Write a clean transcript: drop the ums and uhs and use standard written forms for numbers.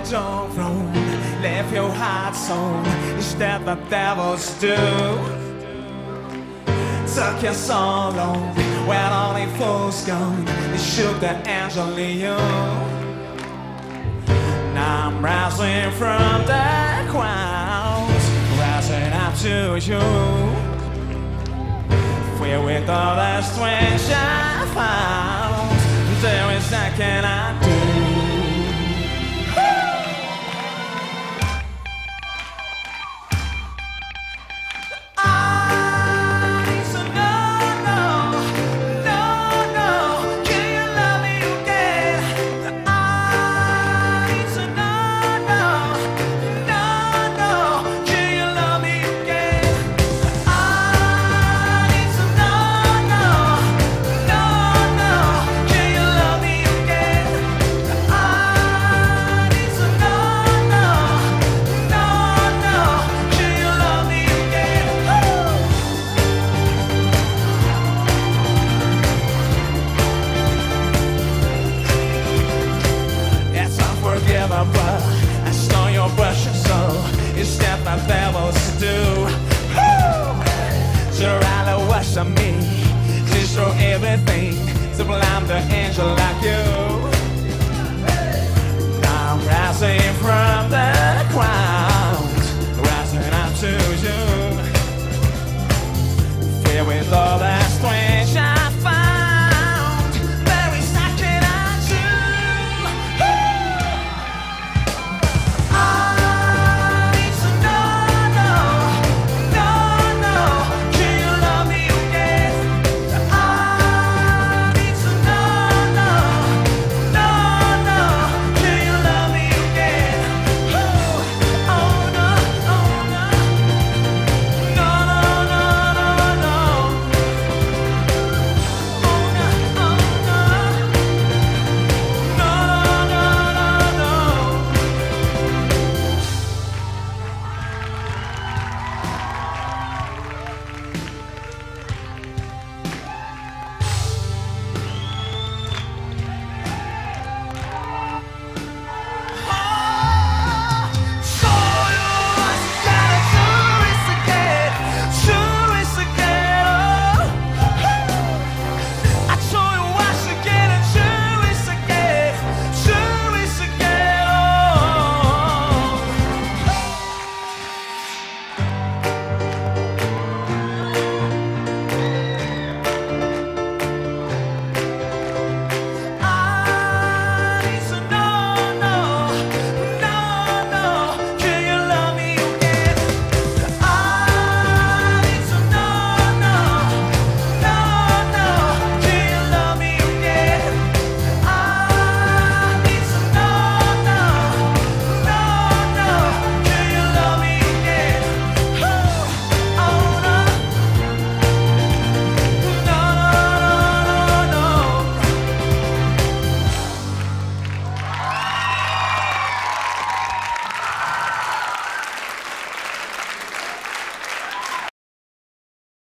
don't roam, leave your heart sown. Is that the devils do? Took you so long, when only fools gone. They shook the angel in you. Now I'm rising from the crowds, rising up to you. Filled with all the strength I found, there is nothing I do. I stole your brush and soul. It's that my devils do. Sure, I'll wash on me. Destroy everything. Sublime the angel like you. Now I'm rising from